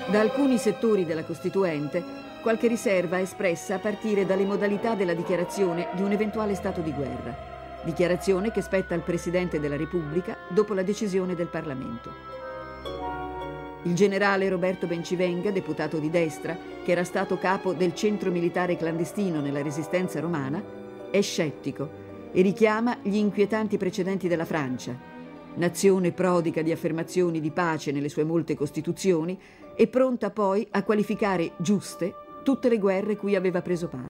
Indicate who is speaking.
Speaker 1: Da alcuni settori della Costituente, qualche riserva è espressa a partire dalle modalità della dichiarazione di un eventuale stato di guerra. Dichiarazione che spetta al Presidente della Repubblica dopo la decisione del Parlamento. Il generale Roberto Bencivenga, deputato di destra, che era stato capo del centro militare clandestino nella Resistenza romana, è scettico e richiama gli inquietanti precedenti della Francia, nazione prodiga di affermazioni di pace nelle sue molte costituzioni e pronta poi a qualificare giuste tutte le guerre cui aveva preso parte.